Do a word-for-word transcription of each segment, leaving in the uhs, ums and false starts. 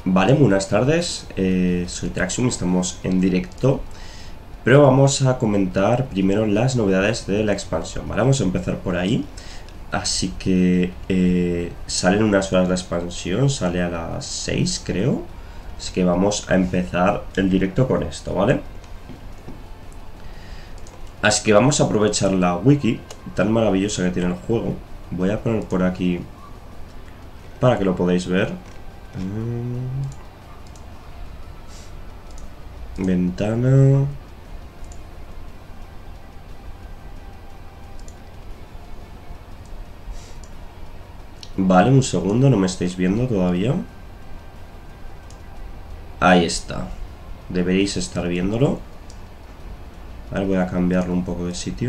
Vale, buenas tardes, eh, soy Traxium, estamos en directo, pero vamos a comentar primero las novedades de la expansión, ¿vale? Vamos a empezar por ahí, así que eh, salen unas horas la expansión, sale a las seis creo, así que vamos a empezar el directo con esto, ¿vale? Así que vamos a aprovechar la wiki tan maravillosa que tiene el juego, voy a poner por aquí para que lo podáis ver. Ventana. Vale, un segundo, no me estáis viendo todavía. Ahí está. Deberéis estar viéndolo. A ver, voy a cambiarlo un poco de sitio.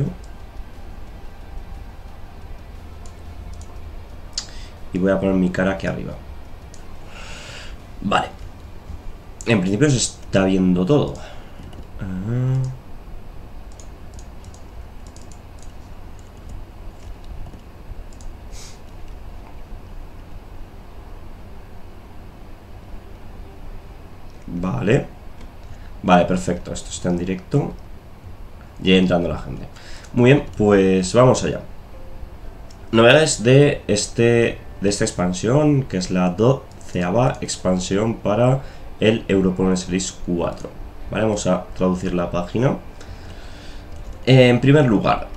Y voy a poner mi cara aquí arriba. Vale. En principio se está viendo todo. Ah. Vale. Vale, perfecto. Esto está en directo. Y entrando la gente. Muy bien, pues vamos allá. Novedades de este de esta expansión, que es la doceava expansión para el Europa Series cuatro. Vale, vamos a traducir la página. Eh, en primer lugar,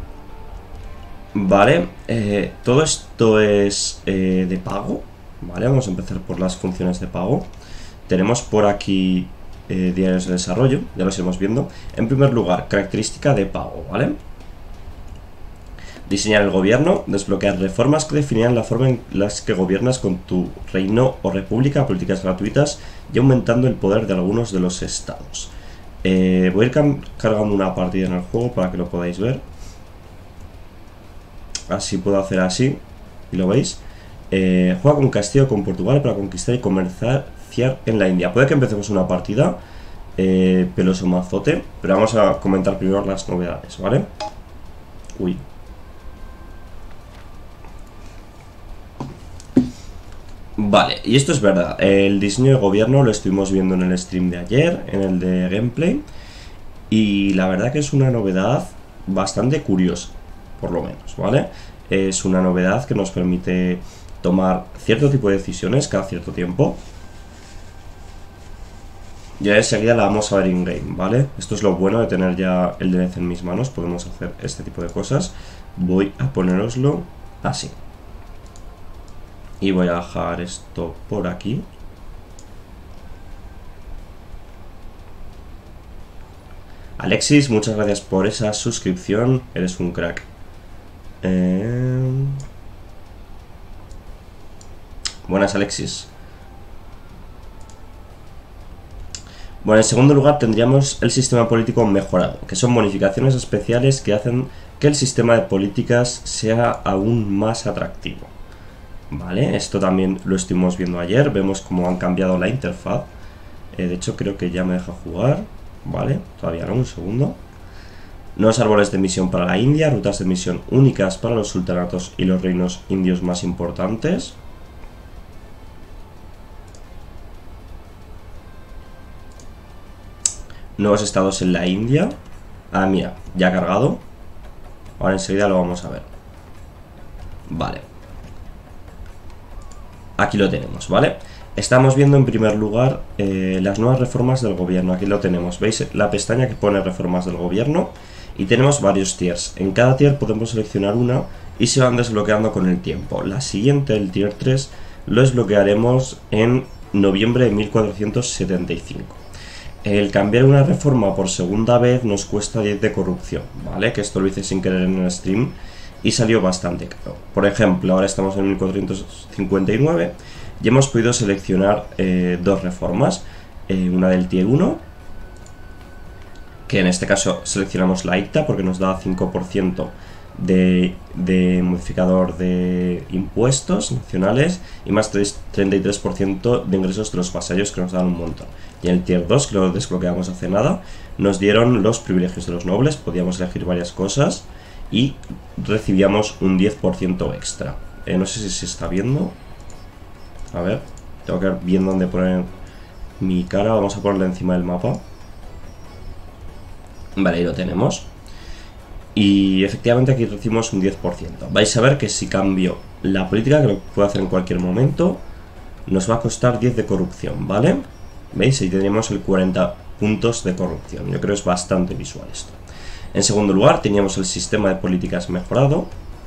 vale, eh, todo esto es eh, de pago. Vale, vamos a empezar por las funciones de pago. Tenemos por aquí eh, diarios de desarrollo, ya los iremos viendo. En primer lugar, característica de pago, ¿vale? Diseñar el gobierno, desbloquear reformas que definirán la forma en las que gobiernas con tu reino o república, políticas gratuitas y aumentando el poder de algunos de los estados. Eh, voy a ir cargando una partida en el juego para que lo podáis ver. Así puedo hacer así, y lo veis. Eh, juega con Castillo con Portugal para conquistar y comerciar en la India. Puede que empecemos una partida eh, peloso mazote, pero vamos a comentar primero las novedades, ¿vale? Uy. Vale, y esto es verdad, el diseño de gobierno lo estuvimos viendo en el stream de ayer, en el de gameplay, y la verdad que es una novedad bastante curiosa, por lo menos, ¿vale? Es una novedad que nos permite tomar cierto tipo de decisiones cada cierto tiempo. Ya enseguida la vamos a ver in-game, ¿vale? Esto es lo bueno de tener ya el D L C en mis manos, podemos hacer este tipo de cosas. Voy a poneroslo así. Y voy a dejar esto por aquí. Alexis, muchas gracias por esa suscripción. Eres un crack. Eh... Buenas, Alexis. Bueno, en segundo lugar tendríamos el sistema político mejorado, que son bonificaciones especiales que hacen que el sistema de políticas sea aún más atractivo. Vale, esto también lo estuvimos viendo ayer, vemos cómo han cambiado la interfaz. Eh, de hecho creo que ya me deja jugar. Vale, todavía no, un segundo. Nuevos árboles de misión para la India, rutas de misión únicas para los sultanatos y los reinos indios más importantes. Nuevos estados en la India. Ah, mira, ya ha cargado. Ahora enseguida lo vamos a ver. Vale. Aquí lo tenemos, ¿vale? Estamos viendo en primer lugar eh, las nuevas reformas del gobierno. Aquí lo tenemos, ¿veis? La pestaña que pone reformas del gobierno. Y tenemos varios tiers. En cada tier podemos seleccionar una y se van desbloqueando con el tiempo. La siguiente, el tier tres, lo desbloquearemos en noviembre de mil cuatrocientos setenta y cinco. El cambiar una reforma por segunda vez nos cuesta diez de corrupción, ¿vale? Que esto lo hice sin querer en el stream y salió bastante caro. Por ejemplo, ahora estamos en mil cuatrocientos cincuenta y nueve y hemos podido seleccionar eh, dos reformas. Eh, una del tier uno, que en este caso seleccionamos la I C T A porque nos da cinco por ciento de, de modificador de impuestos nacionales y más treinta y tres por ciento de ingresos de los vasallos, que nos dan un montón. Y en el tier dos, que lo desbloqueamos hace nada, nos dieron los privilegios de los nobles, podíamos elegir varias cosas y recibíamos un diez por ciento extra. Eh, no sé si se está viendo. A ver. Tengo que ver bien dónde poner mi cara. Vamos a ponerla encima del mapa. Vale, ahí lo tenemos. Y efectivamente aquí recibimos un diez por ciento. Vais a ver que si cambio la política, que lo puedo hacer en cualquier momento, nos va a costar diez de corrupción, ¿vale? ¿Veis? Ahí tenemos el cuarenta puntos de corrupción. Yo creo que es bastante visual esto. En segundo lugar, teníamos el sistema de políticas mejorado,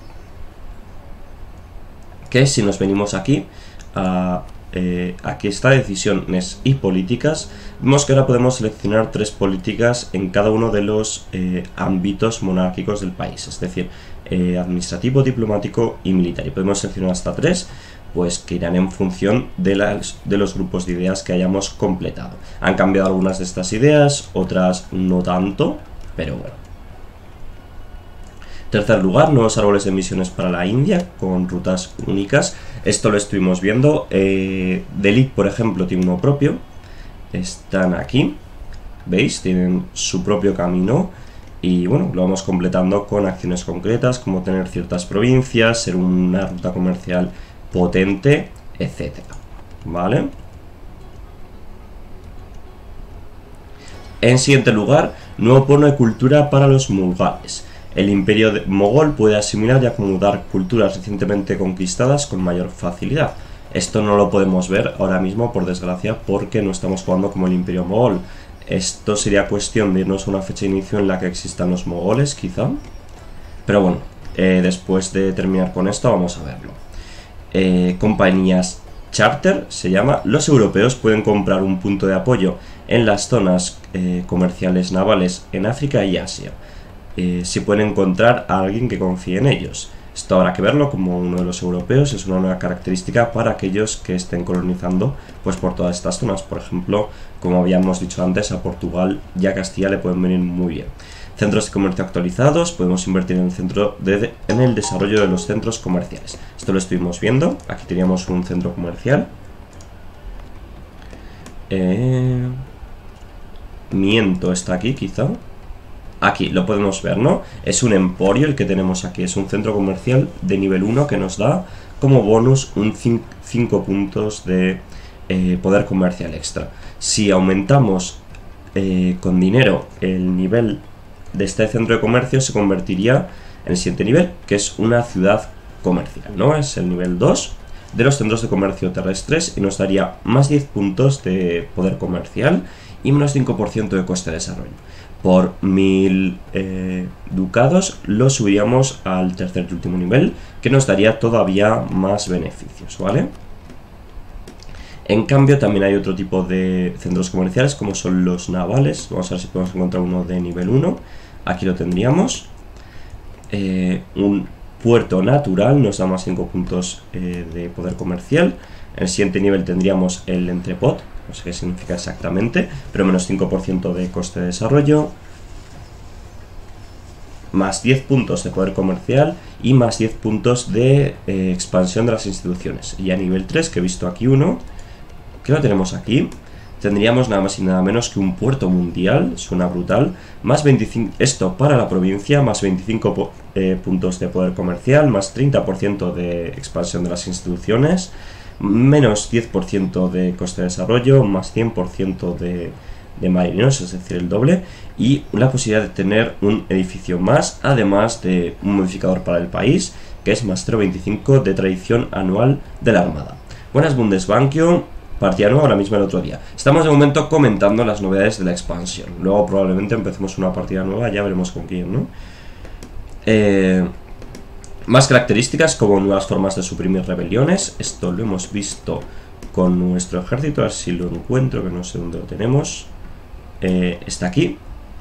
que si nos venimos aquí, a, eh, aquí está decisiones y políticas, vemos que ahora podemos seleccionar tres políticas en cada uno de los eh, ámbitos monárquicos del país, es decir, eh, administrativo, diplomático y militar. Y podemos seleccionar hasta tres, pues que irán en función de, las, de los grupos de ideas que hayamos completado. Han cambiado algunas de estas ideas, otras no tanto, pero bueno. Tercer lugar, nuevos árboles de misiones para la India con rutas únicas. Esto lo estuvimos viendo. Eh, Delhi, por ejemplo, tiene uno propio. Están aquí. ¿Veis? Tienen su propio camino. Y bueno, lo vamos completando con acciones concretas, como tener ciertas provincias, ser una ruta comercial potente, etcétera. ¿Vale? En siguiente lugar, nuevo porno de cultura para los mughales. El imperio mogol puede asimilar y acomodar culturas recientemente conquistadas con mayor facilidad. Esto no lo podemos ver ahora mismo, por desgracia, porque no estamos jugando como el imperio mogol. Esto sería cuestión de irnos a una fecha de inicio en la que existan los mogoles, quizá. Pero bueno, eh, después de terminar con esto, vamos a verlo. Eh, compañías charter se llama. Los europeos pueden comprar un punto de apoyo en las zonas eh, comerciales navales en África y Asia. Eh, si pueden encontrar a alguien que confíe en ellos. Esto habrá que verlo como uno de los europeos, es una nueva característica para aquellos que estén colonizando pues por todas estas zonas. Por ejemplo, como habíamos dicho antes, a Portugal y a Castilla le pueden venir muy bien. Centros de comercio actualizados, podemos invertir en el, centro de, en el desarrollo de los centros comerciales. Esto lo estuvimos viendo, aquí teníamos un centro comercial. Eh, Miento, está aquí quizá. Aquí lo podemos ver, ¿no? Es un emporio el que tenemos aquí, es un centro comercial de nivel uno que nos da como bonus un cinco puntos de eh, poder comercial extra. Si aumentamos eh, con dinero el nivel de este centro de comercio, se convertiría en el siguiente nivel, que es una ciudad comercial, ¿no? Es el nivel dos de los centros de comercio terrestres y nos daría más diez puntos de poder comercial y menos cinco por ciento de coste de desarrollo. Por mil eh, ducados lo subiríamos al tercer y último nivel, que nos daría todavía más beneficios, ¿vale? En cambio también hay otro tipo de centros comerciales como son los navales. Vamos a ver si podemos encontrar uno de nivel uno. Aquí lo tendríamos. Eh, un puerto natural nos da más cinco puntos eh, de poder comercial. En el siguiente nivel tendríamos el entrepot. No sé qué significa exactamente, pero menos cinco por ciento de coste de desarrollo, más diez puntos de poder comercial y más diez puntos de eh, expansión de las instituciones. Y a nivel tres, que he visto aquí uno, que lo tenemos aquí, tendríamos nada más y nada menos que un puerto mundial, suena brutal, más veinticinco, esto para la provincia, más veinticinco eh, puntos de poder comercial, más treinta por ciento de expansión de las instituciones, menos diez por ciento de coste de desarrollo, más cien por ciento de, de marineros, es decir, el doble, y la posibilidad de tener un edificio más, además de un modificador para el país, que es más cero coma veinticinco de tradición anual de la Armada. Buenas Bundesbankio, partida nueva ahora mismo el otro día. Estamos de momento comentando las novedades de la expansión, luego probablemente empecemos una partida nueva, ya veremos con quién, ¿no? Eh... Más características como nuevas formas de suprimir rebeliones. Esto lo hemos visto con nuestro ejército. A ver si lo encuentro, que no sé dónde lo tenemos. Eh, está aquí.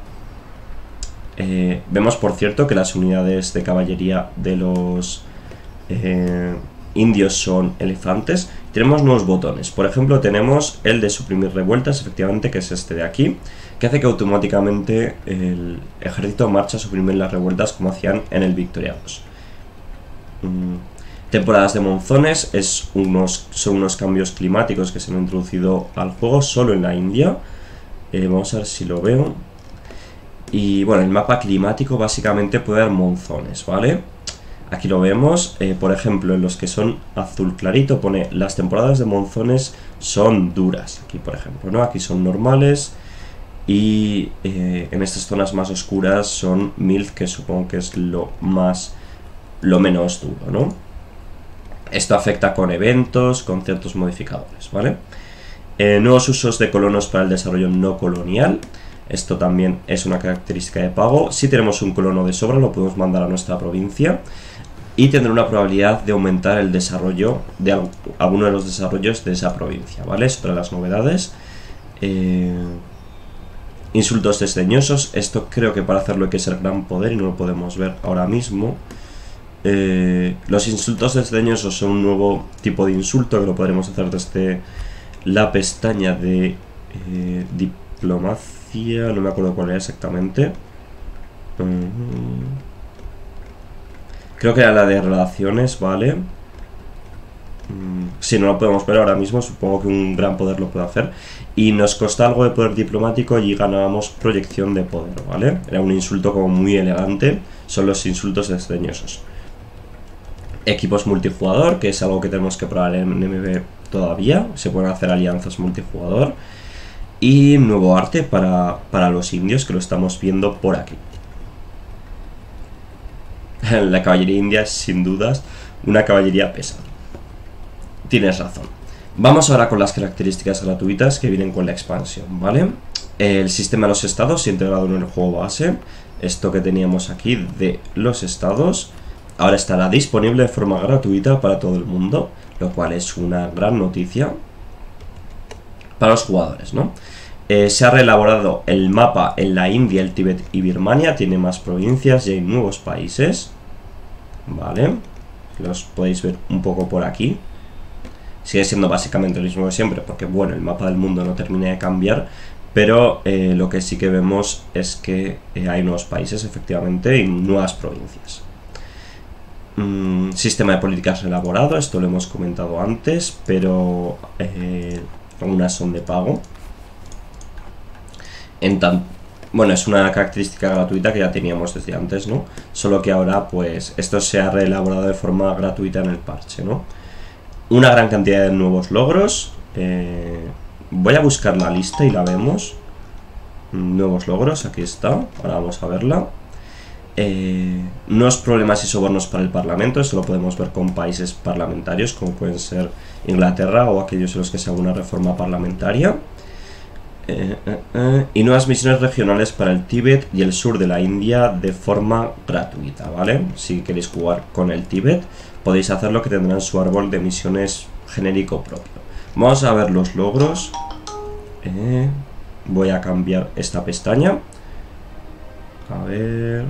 Eh, vemos, por cierto, que las unidades de caballería de los eh, indios son elefantes. Tenemos nuevos botones. Por ejemplo, tenemos el de suprimir revueltas, efectivamente, que es este de aquí, que hace que automáticamente el ejército marche a suprimir las revueltas como hacían en el Victoria dos. Temporadas de monzones es unos, son unos cambios climáticos que se han introducido al juego solo en la India. Eh, vamos a ver si lo veo. Y bueno, el mapa climático básicamente puede dar monzones, ¿vale? Aquí lo vemos, eh, por ejemplo, en los que son azul clarito pone las temporadas de monzones son duras. Aquí, por ejemplo, ¿no? Aquí son normales y eh, en estas zonas más oscuras son mild, que supongo que es lo más, lo menos duro, ¿no? Esto afecta con eventos, con ciertos modificadores, ¿vale? Eh, nuevos usos de colonos para el desarrollo no colonial. Esto también es una característica de pago. Si tenemos un colono de sobra, lo podemos mandar a nuestra provincia y tendrá una probabilidad de aumentar el desarrollo de alguno de los desarrollos de esa provincia, ¿vale? Es otra de las novedades. Eh, insultos desdeñosos. Esto creo que para hacerlo hay que ser gran poder y no lo podemos ver ahora mismo. Eh, los insultos desdeñosos son un nuevo tipo de insulto que lo podremos hacer desde la pestaña de eh, diplomacia, no me acuerdo cuál era exactamente. Uh-huh. Creo que era la de relaciones, ¿vale? Si no lo podemos ver ahora mismo, supongo que un gran poder lo puede hacer. Y nos costó algo de poder diplomático y ganábamos proyección de poder, ¿vale? Era un insulto como muy elegante, son los insultos desdeñosos. Equipos multijugador, que es algo que tenemos que probar en M B todavía. Se pueden hacer alianzas multijugador. Y nuevo arte para, para los indios, que lo estamos viendo por aquí. La caballería india es sin dudas una caballería pesada. Tienes razón. Vamos ahora con las características gratuitas que vienen con la expansión, ¿vale? El sistema de los estados integrado en el juego base. Esto que teníamos aquí de los estados ahora estará disponible de forma gratuita para todo el mundo, lo cual es una gran noticia para los jugadores, ¿no? Eh, se ha reelaborado el mapa en la India, el Tíbet y Birmania. Tiene más provincias y hay nuevos países, ¿vale? Los podéis ver un poco por aquí. Sigue siendo básicamente lo mismo de siempre, porque bueno, el mapa del mundo no termina de cambiar, pero eh, lo que sí que vemos es que eh, hay nuevos países, efectivamente, y nuevas provincias. Mm, sistema de políticas elaborado, esto lo hemos comentado antes, pero eh, algunas son de pago. En tan, bueno, es una característica gratuita que ya teníamos desde antes, ¿no? Solo que ahora, pues, esto se ha reelaborado de forma gratuita en el parche, ¿no? Una gran cantidad de nuevos logros. Eh, voy a buscar la lista y la vemos. Nuevos logros, aquí está. Ahora vamos a verla. Eh, nuevos problemas y sobornos para el Parlamento. Esto lo podemos ver con países parlamentarios, como pueden ser Inglaterra o aquellos en los que se haga una reforma parlamentaria. Eh, eh, eh, y nuevas misiones regionales para el Tíbet y el sur de la India de forma gratuita, ¿vale? Si queréis jugar con el Tíbet, podéis hacerlo, que tendrán su árbol de misiones genérico propio. Vamos a ver los logros. Eh, voy a cambiar esta pestaña. A ver.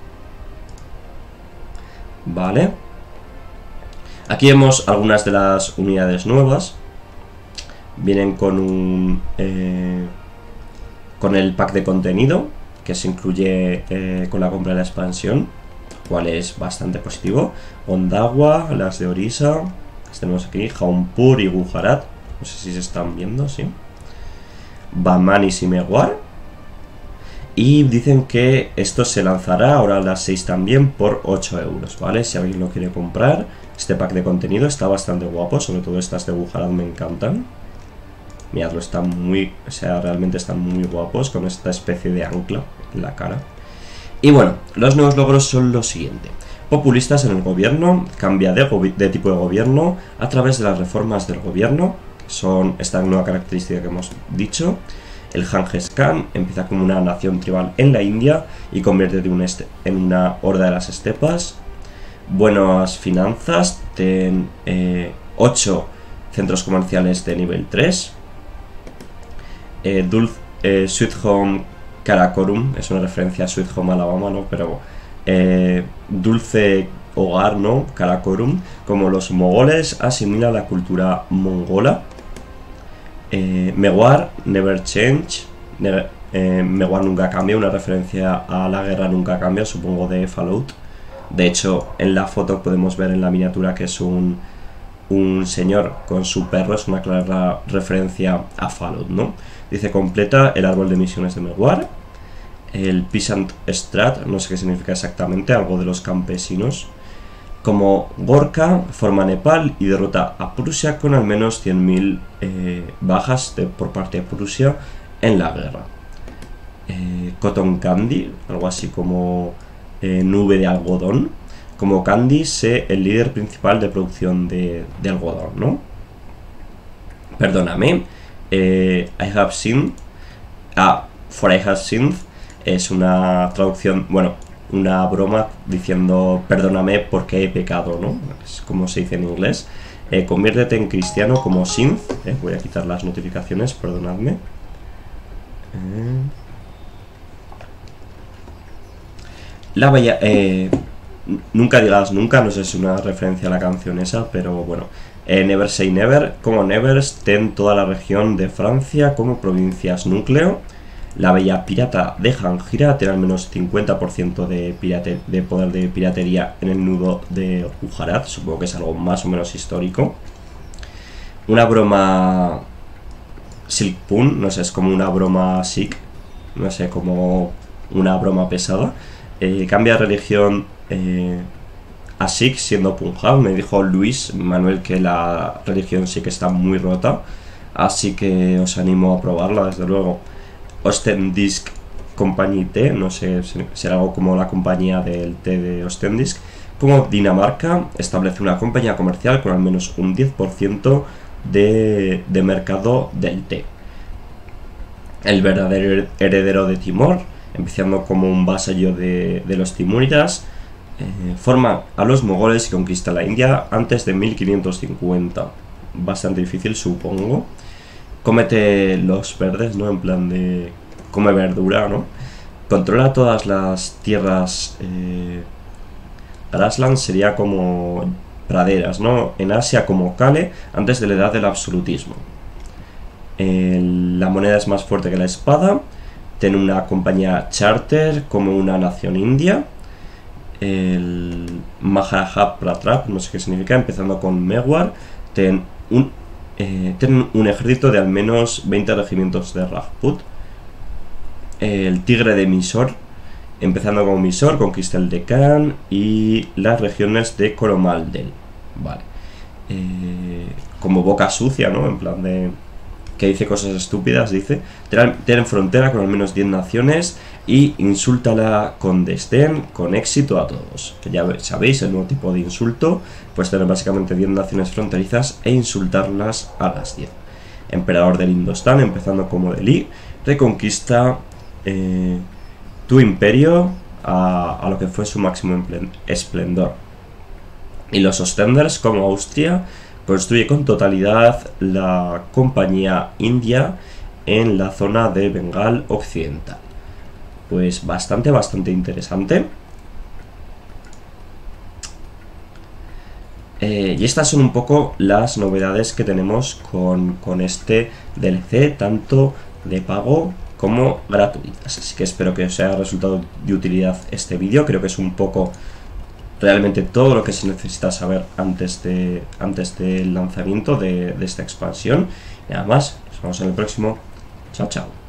Vale. Aquí vemos algunas de las unidades nuevas. Vienen con un eh, con el pack de contenido que se incluye eh, con la compra de la expansión, cual es bastante positivo. Ondagua, las de Orissa, las tenemos aquí, Jaunpur y Gujarat, no sé si se están viendo, sí. Bamanis y Mewar. Y dicen que esto se lanzará ahora a las seis también por ocho euros, ¿vale? Si alguien lo quiere comprar, este pack de contenido está bastante guapo, sobre todo estas de Gujarat me encantan. Miradlo, están muy, o sea, realmente están muy guapos con esta especie de ancla en la cara. Y bueno, los nuevos logros son los siguientes. Populistas en el gobierno, cambia de, de tipo de gobierno a través de las reformas del gobierno, que son esta nueva característica que hemos dicho. El Genghis Khan empieza como una nación tribal en la India y convierte de un este, en una horda de las estepas. Buenas finanzas, ten eh, ocho centros comerciales de nivel tres. Eh, Dulce, eh, Sweet Home Karakorum, es una referencia a Sweet Home Alabama, ¿no? Pero eh, dulce hogar, ¿no? Karakorum, como los mogoles, asimila la cultura mongola. Eh, Mewar, Never Change, never, eh, Mewar nunca cambia, una referencia a la guerra nunca cambia, supongo de Fallout. De hecho, en la foto podemos ver en la miniatura que es un, un señor con su perro, es una clara referencia a Fallout, ¿no? Dice, completa el árbol de misiones de Mewar. El Peasant Strat, no sé qué significa exactamente, algo de los campesinos. Como Gorka forma Nepal y derrota a Prusia con al menos cien mil eh, bajas de, por parte de Prusia en la guerra. Eh, Cotton Candy, algo así como eh, nube de algodón. Como Candy, sé el líder principal de producción de, de algodón, ¿no? Perdóname. Eh, I have seen. Ah, for I have seen es una traducción, bueno, una broma diciendo perdóname porque he pecado, ¿no? Es como se dice en inglés. Eh, conviértete en cristiano como Synth. Eh, voy a quitar las notificaciones, perdonadme. Eh. La bella... Eh, nunca digas nunca, no sé si es una referencia a la canción esa, pero bueno. Eh, Never Say Never, como Nevers, ten toda la región de Francia como provincias núcleo. La bella pirata de Jangira tiene al menos cincuenta por ciento de, pirate, de poder de piratería en el nudo de Gujarat. Supongo que es algo más o menos histórico. Una broma Silk Pun, no sé, es como una broma Sikh. No sé, como una broma pesada. Eh, cambia de religión eh, a Sikh siendo Punjab. Me dijo Luis Manuel que la religión Sikh está muy rota. Así que os animo a probarla, desde luego. Ostendisk Company T, no sé, será algo como la compañía del té de Ostendisk. Como Dinamarca establece una compañía comercial con al menos un diez por ciento de, de mercado del té. El verdadero heredero de Timor, empezando como un vasallo de, de los timúridas, eh, forma a los mogoles y conquista la India antes de mil quinientos cincuenta. Bastante difícil, supongo. Cómete los verdes, ¿no? En plan de... come verdura, ¿no? Controla todas las tierras... Eh, Grassland sería como praderas, ¿no? En Asia como Kale, antes de la edad del absolutismo. El, la moneda es más fuerte que la espada. Tiene una compañía charter como una nación india. El Maharaja Pratrap, no sé qué significa, empezando con Mewar. Ten un... Eh, tienen un ejército de al menos veinte regimientos de Rajput. Eh, el tigre de Mysore, empezando con Mysore, conquista el Deccan y las regiones de Coromandel. Vale. Eh, como boca sucia, ¿no? En plan de... que dice cosas estúpidas, dice. Tienen frontera con al menos diez naciones y insúltala con desdén, con éxito a todos. Que ya sabéis, el nuevo tipo de insulto, pues tener básicamente diez naciones fronterizas e insultarlas a las diez. Emperador del Indostán, empezando como Delhi, reconquista eh, tu imperio a, a lo que fue su máximo esplendor. Y los Ostenders, como Austria, construye con totalidad la compañía india en la zona de Bengal occidental. Pues bastante, bastante interesante. Eh, y estas son un poco las novedades que tenemos con, con este D L C, tanto de pago como gratuitas. Así que espero que os haya resultado de utilidad este vídeo. Creo que es un poco realmente todo lo que se necesita saber antes, de, antes del lanzamiento de, de esta expansión. Y nada más, nos vemos en el próximo. Chao, chao.